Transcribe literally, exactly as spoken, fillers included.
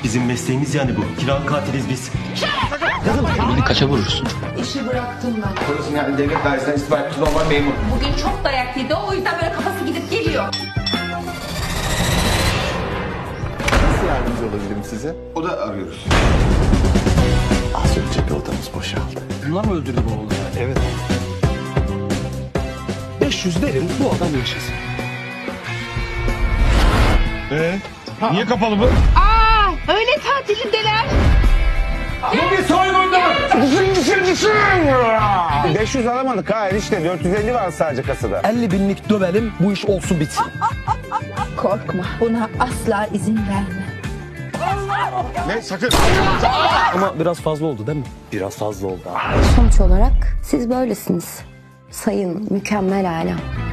Bizim mesleğimiz yani bu. Kiralık katiliz biz. Beni kaça vurursun? İşi bıraktım ben. Polis'in yani devlet dairesinden istifa etmiş normal memur. Bugün çok dayak yedi, o yüzden böyle kafası gidip geliyor. Nasıl yardımcı olabilirim size? O da arıyoruz. Az önce bir odamız boşaldı. Bunlar mı öldürdü bu oğlu? Evet. beş yüz verin bu adam yaşasın. Ee, niye kapalı bu? Aa, öyle tatilindeler. Bu bir soygundur! beş yüz alamadık ha enişte. dört yüz elli var sadece kasada. elli binlik dövelim bu iş olsun bitsin. Korkma, buna asla izin verme. Ne sakın. Ama biraz fazla oldu değil mi? Biraz fazla oldu. Sonuç olarak siz böylesiniz. Sayın mükemmel alem.